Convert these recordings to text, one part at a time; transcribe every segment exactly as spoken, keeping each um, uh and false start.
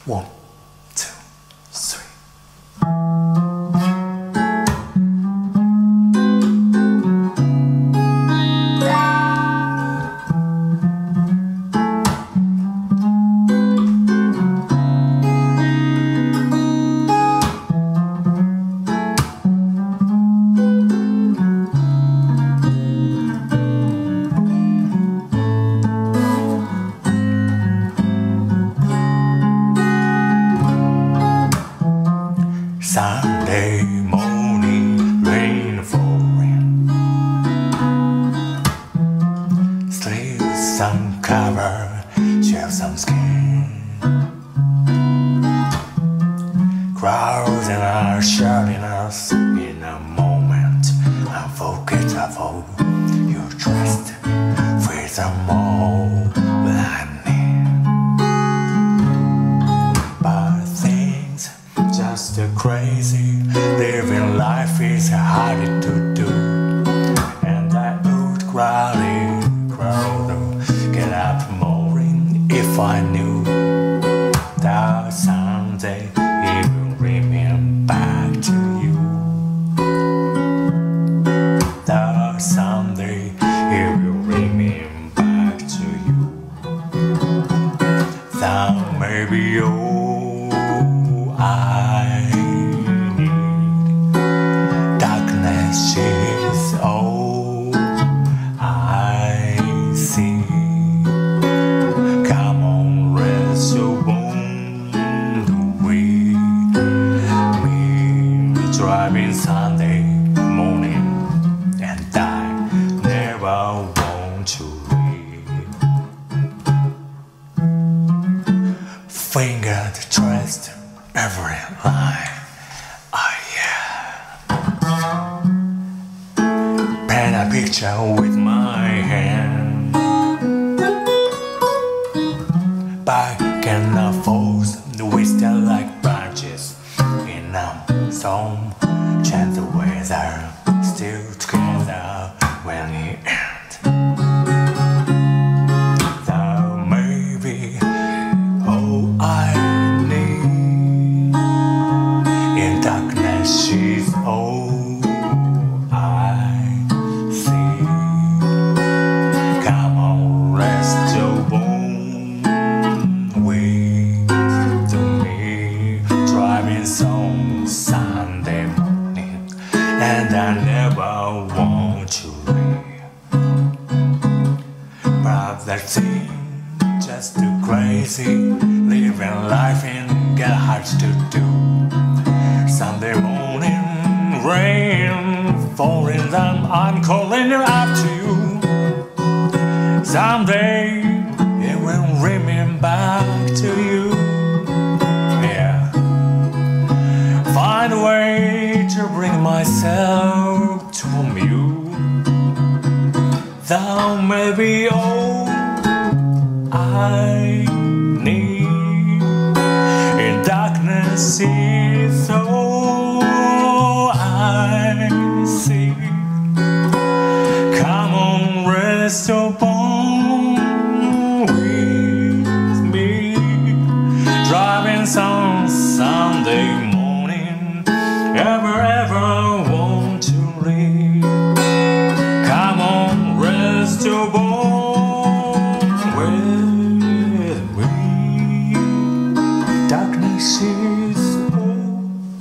One, two, three. Sunday morning, rain falling. Sleeves uncovered, shave some skin. Crowds and are shouting us in a moment unforgettable. You trust with a more lightning, but things just crazy. Living life is hard to do, and I would crowd crowd get up morning if I knew that someday it will bring me back to you. That someday it will bring me back to you. That may be all I need. Darkness is all I see. Come on, rest your bones with me. Driving Sunday morning, and I never want to leave. Fingered traced every line. Oh yeah. Paint a picture with my hand. Back and forth, we stand like branches in a storm. Chant the weather, still together when it ends. That may be all I need. In darkness, she's all I see. Come on, rest your bone with me. Driving some Sunday morning, and I never want to leave. But that seems just too crazy. Living life and get hard to do. Sunday morning, rain falling down, I'm calling you up to you. Someday it will bring me back to you. Yeah. Find a way to bring myself to you. That may be all I need. In darkness is all I see. Come on, rest your bone with me. Driving some Sunday morning, ever, ever want to leave. Come on, rest your bone with me. Darkness is all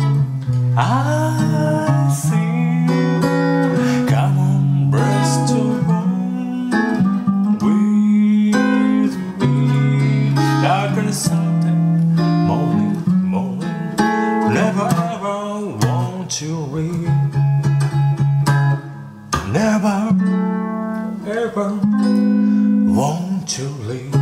I see. Come on, rest your bone with me. Darkness Sunday morning, morning, never ever want to leave. Never ever want to leave.